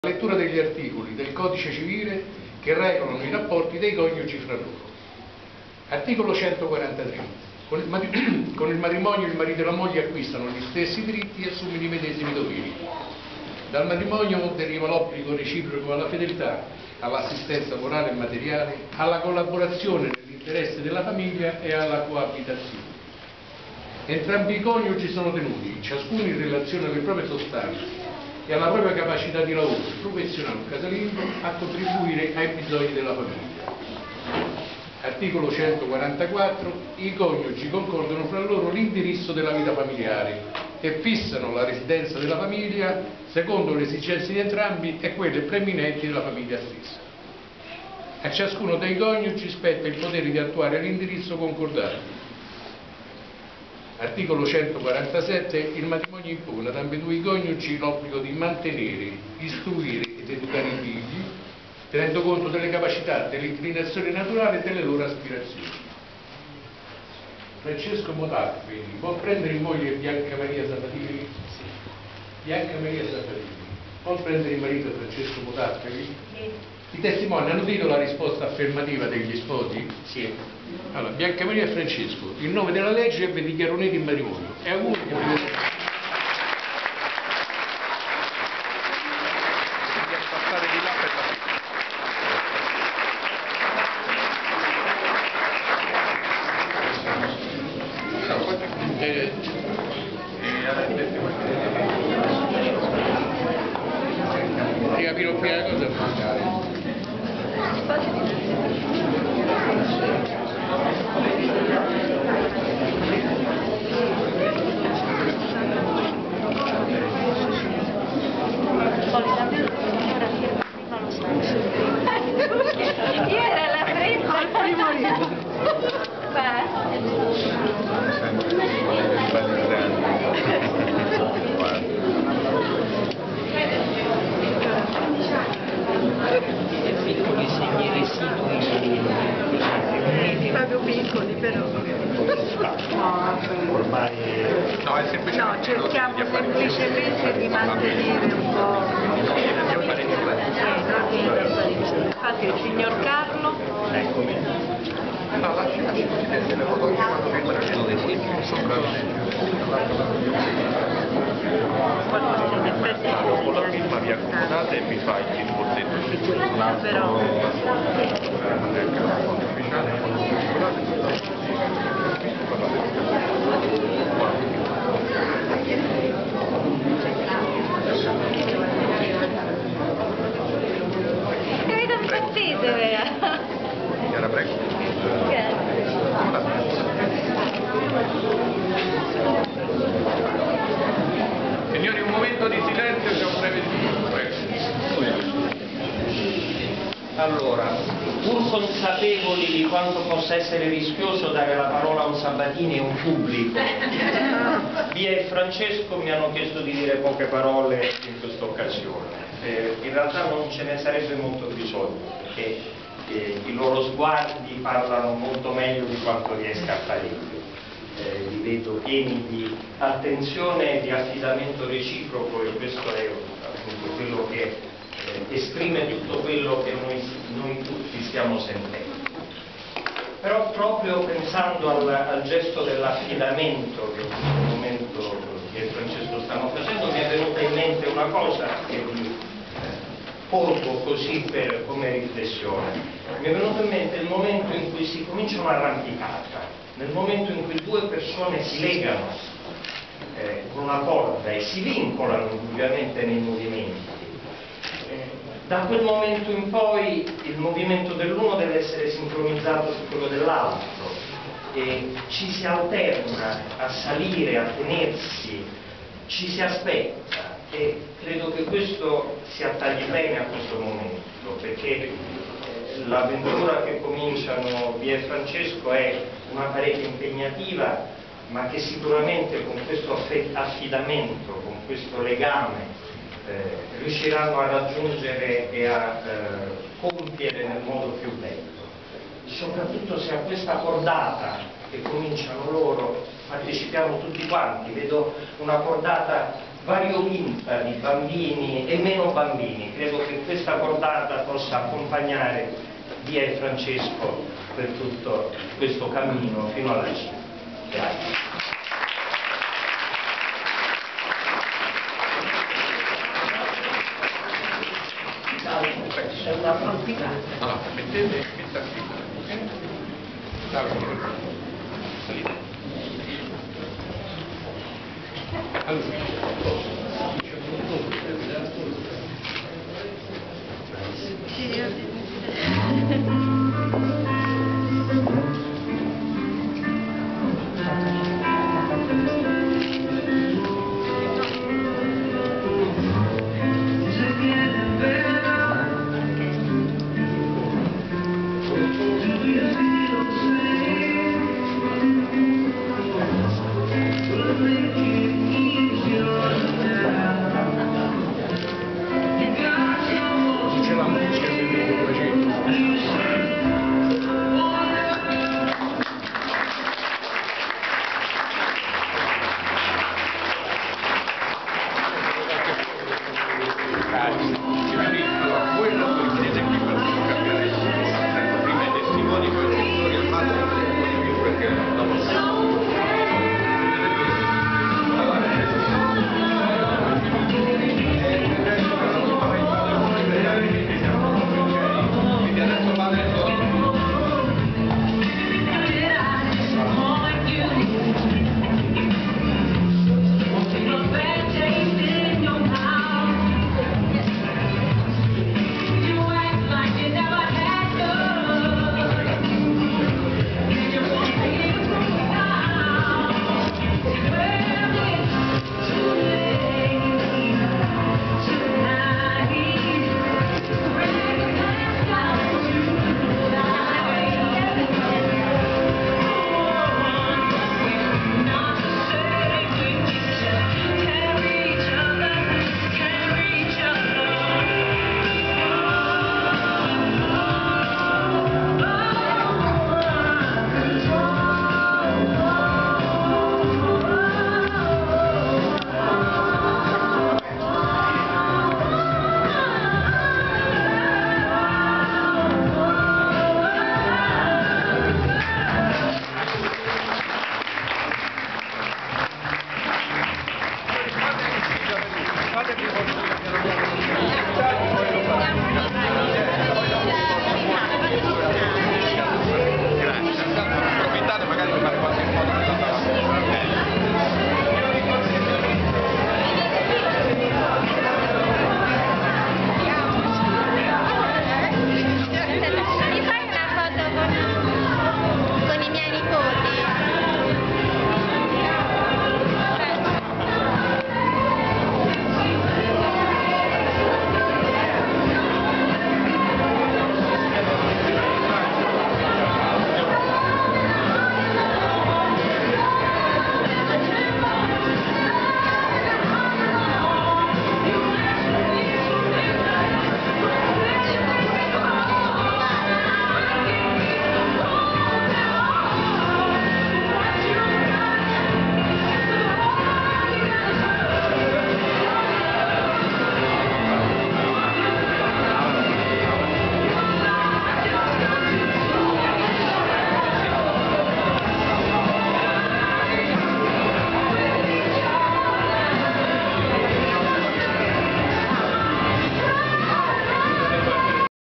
Lettura degli articoli del Codice Civile che regolano i rapporti dei coniugi fra loro. Articolo 143. Con il matrimonio il marito e la moglie acquistano gli stessi diritti e assumono i medesimi doveri. Dal matrimonio deriva l'obbligo reciproco alla fedeltà, all'assistenza morale e materiale, alla collaborazione nell'interesse della famiglia e alla coabitazione. Entrambi i coniugi sono tenuti, ciascuno in relazione alle proprie sostanze e alla propria capacità di lavoro, professionale o casalingo, a contribuire ai bisogni della famiglia. Articolo 144. I coniugi concordano fra loro l'indirizzo della vita familiare e fissano la residenza della famiglia secondo le esigenze di entrambi e quelle preminenti della famiglia stessa. A ciascuno dei coniugi spetta il potere di attuare l'indirizzo concordato. Articolo 147. Il matrimonio impone ad ambedue i coniugi l'obbligo di mantenere, istruire ed educare i figli, tenendo conto delle capacità, delle inclinazioni naturali e delle loro aspirazioni. Francesco Motarfini può prendere in moglie Bianca Maria Sabatini? Sì. Bianca Maria Sabatini può prendere in marito Francesco Motarfini? Sì. I testimoni hanno udito la risposta affermativa degli sposi? Sì. Allora, Bianca Maria e Francesco, in nome della legge vi dichiaro uniti in matrimonio. E auguri che volete... passare di là per la ti capirò prima la cosa a mangiare. Io era la fretta al primo piccoli segni residui proprio piccoli però ormai No, è semplicemente... no, cerchiamo semplicemente di mantenere un po' infatti il signor Carlo eccomi No, lasci Presidente, le foto quando vengono dove si in effetti dopo la firma vi accomodate e mi fa il rimborsetto però capito impazzite Chiara, prego. Signori, un momento di silenzio, c'è un breve discorso, prego. Allora, pur consapevoli di quanto possa essere rischioso dare la parola a un Sabatini e a un pubblico, Via e Francesco mi hanno chiesto di dire poche parole in questa occasione. In realtà non ce ne sarebbe molto bisogno, perché i loro sguardi parlano molto meglio di quanto riesca a fare io. Li vedo pieni di attenzione e di affidamento reciproco e questo è appunto quello che esprime tutto quello che noi tutti stiamo sentendo. Però proprio pensando al gesto dell'affidamento che in questo momento che Francesco stanno facendo, mi è venuta in mente una cosa che vi porgo così come riflessione. Mi è venuto in mente il momento in cui si comincia un'arrampicata, nel momento in cui due persone si legano con una corda e si vincolano ovviamente nei movimenti. Da quel momento in poi il movimento dell'uno deve essere sincronizzato su quello dell'altro e ci si alterna a salire, a tenersi, ci si aspetta e credo che questo si attagli bene a questo momento perché l'avventura che cominciano Via e Francesco è una parete impegnativa ma che sicuramente con questo affidamento, con questo legame riusciranno a raggiungere e a compiere nel modo più bello. Soprattutto se a questa cordata che cominciano loro partecipiamo tutti quanti, vedo una cordata variopinta di bambini e meno bambini. Credo che questa cordata possa accompagnare Via e Francesco per tutto questo cammino fino alla cima. Grazie. Allora, mettete qui. Allora.